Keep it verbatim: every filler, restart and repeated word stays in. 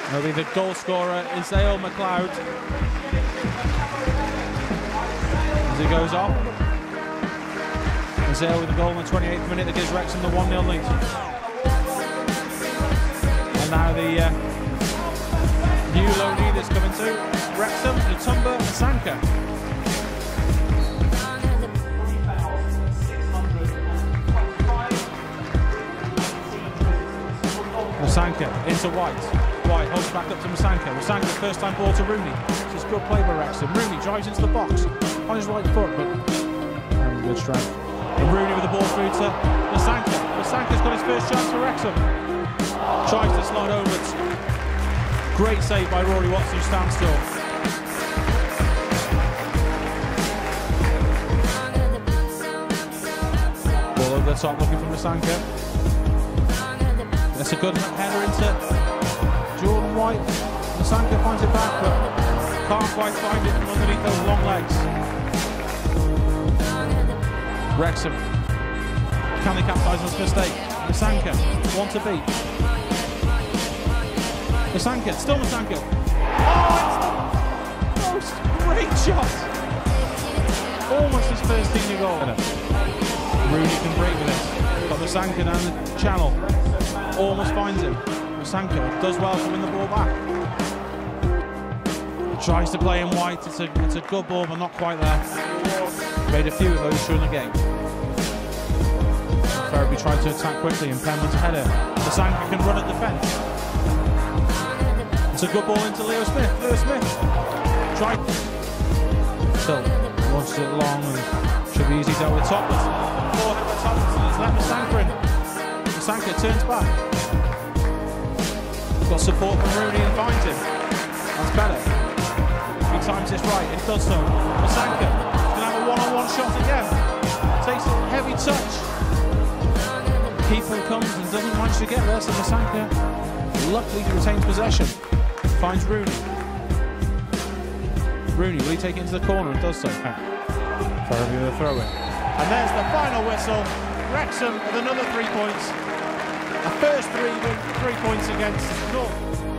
Will be the goal scorer, Isael McLeod. As he goes off. Isael with the goal in the twenty-eighth minute that gives Wrexham the one nil lead. And now the uh, new low leaders coming to Wrexham, Ntumba, Massanka. Massanka into White. White holds back up to Massanka. Massanka, first time ball to Rooney. This is good play by Wrexham. Rooney drives into the box on his right foot, but having good strength. And Rooney with the ball through to Massanka. Massanka's got his first chance for Wrexham. Tries to slide over. Great save by Rory Watson, who stands still. Ball over the top, looking for Massanka. That's a good header into Jordan White. Massanka finds it back, but can't quite find it from underneath those long legs. Wrexham. Can they capitalise on this mistake? Massanka, one to beat. Massanka, still Massanka. Oh, it's the most great shot. Almost his first team goal. Rooney can break with it. Got Massanka down the channel. Almost finds him. Massanka does well to win the ball back. Tries to play in White. It's a, it's a good ball, but not quite there. Made a few of those during the game. Ferriby tried to attack quickly, and Penman's header. Massanka can run at defence. It's a good ball into Leo Smith. Leo Smith tried. Still wants it long and should be easy dealt with Topless. Forehand with Topless, and it's let Massanka in. Massanka turns back. Got support from Rooney and finds him. That's better. He times this right, it does so. Massanka can have a one-on-one shot again. Takes a heavy touch. Keeper comes and doesn't manage to get there, so Massanka luckily retains possession. Finds Rooney. Rooney, will he take it into the corner and does so? Ferriby with a throw in. And there's the final whistle. Wrexham with another three points. A first three win, three points against North.